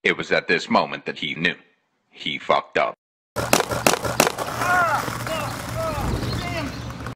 It was at this moment that he knew. He fucked up.